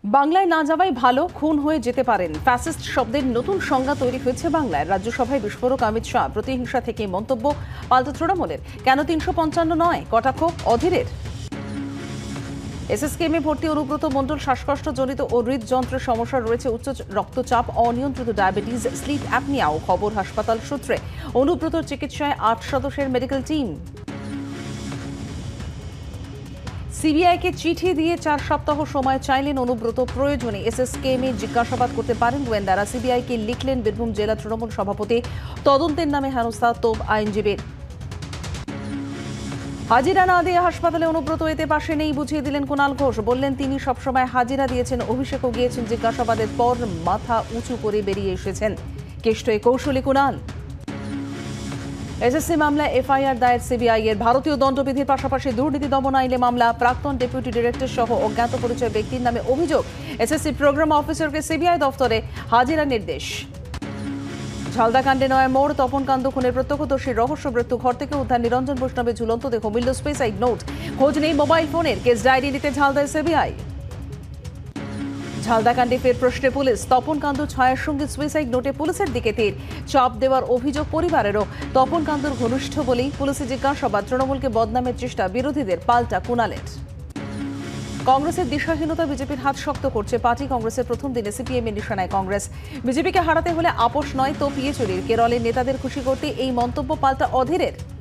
বাংলায় না যাওয়াই ভালো, খুন হয়ে যেতে পারেন। ফ্যাসিস্ট শব্দের নতুন সংজ্ঞা তৈরি হয়েছে বাংলায়। রাজ্যসভায় বিস্ফোরক অমিত শাহ প্রতিহিংসা থেকে মন্তব্য পাল্টা তৃণমূলের। কেন ৩৫৫ নয়, কটাক্ষ অধীরের। এসএসকেএমে ভর্তি অনুব্রত মণ্ডল শ্বাসকষ্টজনিত ও হৃদযন্ত্রের সমস্যা রয়েছে, উচ্চ রক্তচাপ, অনিয়ন্ত্রিত ডায়াবেটিস, স্লিপ অ্যাপনিয়াও। খবর হাসপাতাল সূত্রে। অনুব্রতর চিকিৎসায় ৮ সদস্যের মেডিকেল টিম। সিবিআইকে চিঠি দিয়ে ৪ সপ্তাহ সময় চাইলেন অনুব্রত। প্রয়োজনে এসএসকেএমে জিজ্ঞাসাবাদ করতে পারেন গোয়েন্দারা। সিবিআইকে লিখলেন বীরভূম জেলা তৃণমূল সভাপতি। তদন্তের নামে হেনস্থা তোপ আইনজীবীর। হাজিরা না দিয়ে হাসপাতালে অনুব্রত এতে পাশে নেই বুঝিয়ে দিলেন কুণাল ঘোষ। বললেন তিনি সবসময় হাজিরা দিয়েছেন। অভিষেকও গিয়েছেন জিজ্ঞাসাবাদের পর, মাথা উঁচু করে বেরিয়ে এসেছেন। কেষ্ট এ কৌশলী কুণাল। এসএসসি মামলায় এফআইআর দায়ের সিবিআই এর। ভারতীয় দণ্ডবিধির পাশাপাশি দুর্নীতি দমন আইনে মামলা। প্রাক্তন ডেপুটি ডিরেক্টর সহ অজ্ঞাত পরিচয় ব্যক্তির নামে অভিযোগ। এসএসসি প্রোগ্রাম অফিসারকে সিবিআই দফতরে হাজিরা নির্দেশ। ঝালদা কাণ্ডে নয়া মোড়। তপন কান্দ খুনের প্রত্যক্ষদর্শীর রহস্য মৃত্যু। ঘর থেকে উদ্ধার নিরঞ্জন বৈষ্ণবের ঝুলন্ত দেহ। মিলল সুইসাইড নোট। খোঁজ নেই মোবাইল ফোনের। কেস ডায়েরি নিতে ঝালদায় সিবিআই। ঝালদা কাণ্ডে ফের প্রশ্নে পুলিশ। তপন কান্দ ছায়ার সঙ্গে সুইসাইড নোটে পুলিশের দিকে তীর। চাপ দেওয়ার অভিযোগ পরিবারেরও। তপন কান্দর ঘনিষ্ঠ বলেই পুলিশে জিজ্ঞাসাবাদ। তৃণমূলকে বদনামের চেষ্টা বিরোধীদের, পাল্টা কুণালের। কংগ্রেসের দিশাহীনতা বিজেপির হাত শক্ত করছে পার্টি। কংগ্রেসের প্রথম দিনে সিপিএম এর নিশানায় কংগ্রেস। বিজেপিকে হারাতে হলে আপোষ নয়, তো পিএচুরির। কেরলের নেতাদের খুশি করতে এই মন্তব্য পাল্টা অধীরের।